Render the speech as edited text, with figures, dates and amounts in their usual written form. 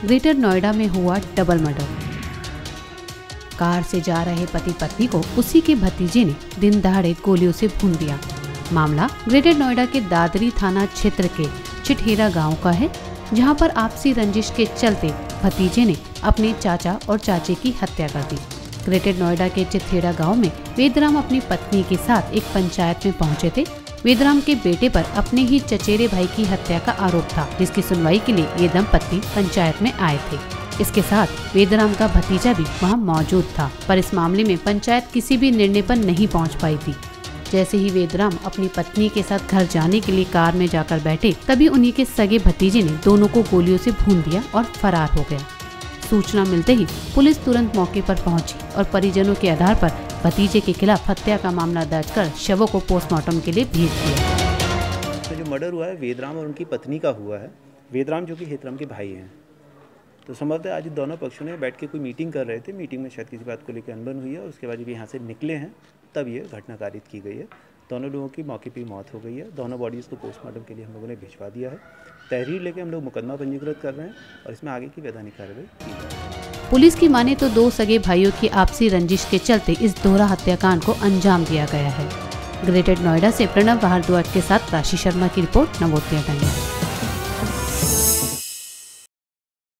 Greater Noida में हुआ double murder. Car से जा रहे पति पत्नी को उसी के भतीजे ने दिन दहाड़े गोलियों से भून दिया। मामला ग्रेटर नोएडा के दादरी थाना क्षेत्र के चिटहेरा गांव का है, जहां पर आपसी रंजिश के चलते भतीजे ने अपने चाचा और चाचे की हत्या कर दी। ग्रेटर नोएडा के चिटहेरा गांव में वेदराम अपनी पत्नी के साथ एक पंचायत में पहुंचे थे। वेदराम के बेटे पर अपने ही चचेरे भाई की हत्या का आरोप था, जिसकी सुनवाई के लिए ये दंपत्ति पंचायत में आए थे। इसके साथ वेदराम का भतीजा भी वहां मौजूद था, पर इस मामले में पंचायत किसी भी निर्णय पर नहीं पहुंच पाई थी। जैसे ही वेदराम अपनी पत्नी के साथ घर जाने के लिए कार में जाकर बैठे, तभी उन्हीं के सगे भतीजे ने दोनों को गोलियों से भून दिया और फरार हो गया। सूचना मिलते ही पुलिस तुरंत मौके पर पहुंची और परिजनों के आधार पर भतीजे के खिलाफ हत्या का मामला दर्ज कर शवों को पोस्टमार्टम के लिए भेज दिया। तो जो मर्डर हुआ है वेदराम और उनकी पत्नी का हुआ है। वेदराम जो कि हेतराम के भाई हैं। तो संभवतः आज दोनों पक्षों ने बैठ के कोई मीटिंग कर रहे थे। मीटिंग में शायद किसी बात को लेकर अनबन हुई है और उसके बाद जब यहाँ से निकले हैं तब ये घटना कारित की गई है। दोनों लोगों की मौके पर मौत हो गई है। दोनों बॉडीज़ को पोस्टमार्टम के लिए हम लोगों ने भिजवा दिया है। तहरीर लेके हम लोग मुकदमा पंजीकृत कर रहे हैं और इसमें आगे की वैधानिक कार्रवाई की जाएगी। पुलिस की माने तो दो सगे भाइयों की आपसी रंजिश के चलते इस दोहरा हत्याकांड को अंजाम दिया गया है। ग्रेटर नोएडा से प्रणव भारद्वाज के साथ राशि शर्मा की रिपोर्ट, नवोदय टाइम्स।